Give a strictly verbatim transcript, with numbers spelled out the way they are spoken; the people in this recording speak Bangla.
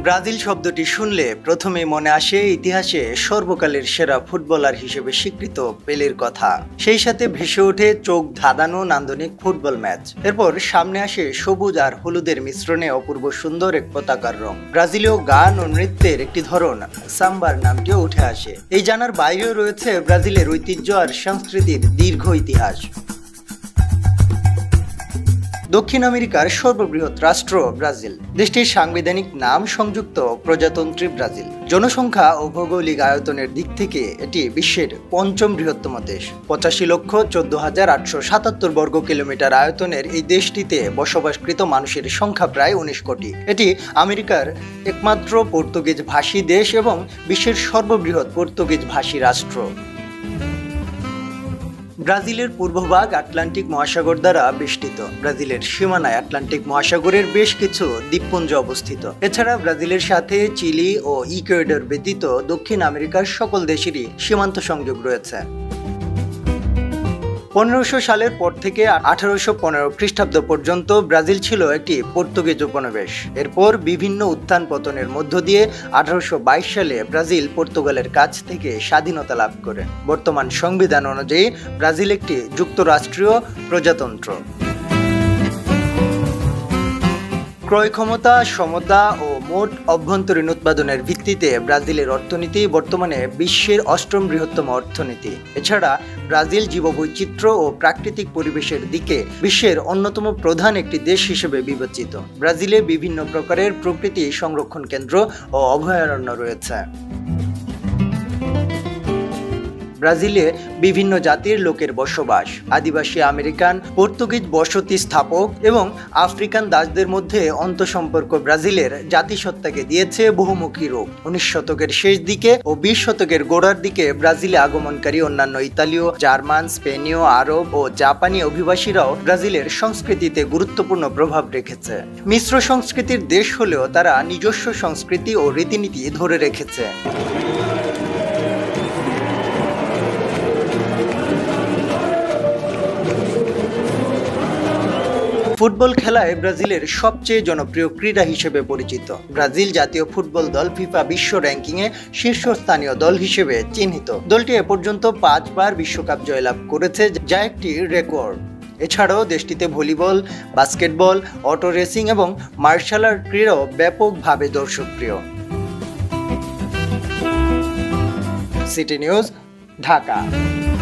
ব্রাজিল শব্দটি শুনলে প্রথমেই মনে আসে ইতিহাসে সর্বকালের সেরা ফুটবলার হিসেবে স্বীকৃত পেলের কথা। সেই সাথে ভেসে ওঠে চোখ ধাঁধানো নান্দনিক ফুটবল ম্যাচ। এরপর সামনে আসে সবুজ আর হলুদের মিশ্রণে অপূর্ব সুন্দর এক পতাকার রং। ব্রাজিলীয় গান ও নৃত্যের একটি ধরন সাম্বার নামটিও উঠে আসে। এই জানার বাইরেও রয়েছে ব্রাজিলের ঐতিহ্য আর সংস্কৃতির দীর্ঘ ইতিহাস। দক্ষিণ আমেরিকার সর্ববৃহৎ রাষ্ট্র ব্রাজিল। দেশটির সাংবিধানিক নাম সংযুক্ত প্রজাতন্ত্রী ব্রাজিল। জনসংখ্যা ও ভৌগোলিক আয়তনের দিক থেকে এটি বিশ্বের পঞ্চম বৃহত্তম দেশ। পঁচাশি লক্ষ চোদ্দ হাজার আটশো সাতাত্তর বর্গ কিলোমিটার আয়তনের এই দেশটিতে বসবাসকৃত মানুষের সংখ্যা প্রায় উনিশ কোটি। এটি আমেরিকার একমাত্র পর্তুগিজ ভাষী দেশ এবং বিশ্বের সর্ববৃহৎ পর্তুগিজ ভাষী রাষ্ট্র। ব্রাজিলের পূর্বভাগ আটলান্টিক মহাসাগর দ্বারা বেষ্টিত। ব্রাজিলের সীমানায় আটলান্টিক মহাসাগরের বেশ কিছু দ্বীপপুঞ্জ অবস্থিত। এছাড়া ব্রাজিলের সাথে চিলি ও ইকুয়েডর ব্যতীত দক্ষিণ আমেরিকার সকল দেশেরই সীমান্ত সংযোগ রয়েছে। পনেরোশো সালের পর থেকে আঠারোশো পনেরো খ্রিস্টাব্দ পর্যন্ত ব্রাজিল ছিল একটি পর্তুগিজ উপনিবেশ। এরপর বিভিন্ন উত্থান পতনের মধ্য দিয়ে আঠারোশো বাইশ সালে ব্রাজিল পর্তুগালের কাছ থেকে স্বাধীনতা লাভ করে। বর্তমান সংবিধান অনুযায়ী ব্রাজিল একটি যুক্তরাষ্ট্রীয় প্রজাতন্ত্র। ক্রয় ক্ষমতা, সমতা ও মোট অভ্যন্তরীণ উৎপাদনের ভিত্তিতে ব্রাজিলের অর্থনীতি বর্তমানে বিশ্বের অষ্টম বৃহত্তম অর্থনীতি। এছাড়া ব্রাজিল জীববৈচিত্র্য ও প্রাকৃতিক পরিবেশের দিকে বিশ্বের অন্যতম প্রধান একটি দেশ হিসেবে বিবেচিত। ব্রাজিলে বিভিন্ন প্রকারের প্রকৃতি সংরক্ষণ কেন্দ্র ও অভয়ারণ্য রয়েছে। ব্রাজিলে বিভিন্ন জাতির লোকের বসবাস। আদিবাসী আমেরিকান, পর্তুগিজ বসতি স্থাপক এবং আফ্রিকান দাসদের মধ্যে অন্তঃসম্পর্ক ব্রাজিলের জাতিসত্তাকে দিয়েছে বহুমুখী রূপ। উনিশ শতকের শেষ দিকে ও বিশ শতকের গোড়ার দিকে ব্রাজিলে আগমনকারী অন্যান্য ইতালীয়, জার্মান, স্পেনীয়, আরব ও জাপানি অভিবাসীরাও ব্রাজিলের সংস্কৃতিতে গুরুত্বপূর্ণ প্রভাব রেখেছে। মিশ্র সংস্কৃতির দেশ হলেও তারা নিজস্ব সংস্কৃতি ও রীতিনীতি ধরে রেখেছে। ফুটবল খেলায় ব্রাজিলের সবচেয়ে জনপ্রিয় ক্রীড়া হিসেবে পরিচিত। ব্রাজিল জাতীয় ফুটবল দল ফিফা বিশ্ব র্যাঙ্কিংয়ে শীর্ষস্থানীয় দল হিসেবে চিহ্নিত। দলটি এ পর্যন্ত পাঁচবার বিশ্বকাপ জয়লাভ করেছে, যা একটি রেকর্ড। এছাড়াও দেশটিতে ভলিবল, বাস্কেটবল, অটো রেসিং এবং মার্শাল আর্ট ক্রীড়াও ব্যাপকভাবে দর্শকপ্রিয়। City news, Dhaka.